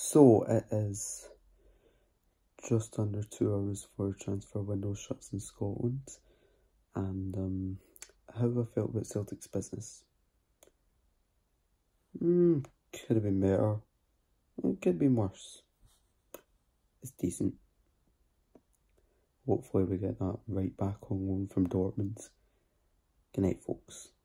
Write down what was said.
So it is just under 2 hours for transfer window shuts in Scotland, and how have I felt about Celtic's business? Could have been better. It could have been worse. It's decent. Hopefully we get that right back on loan from Dortmund. Good night, folks.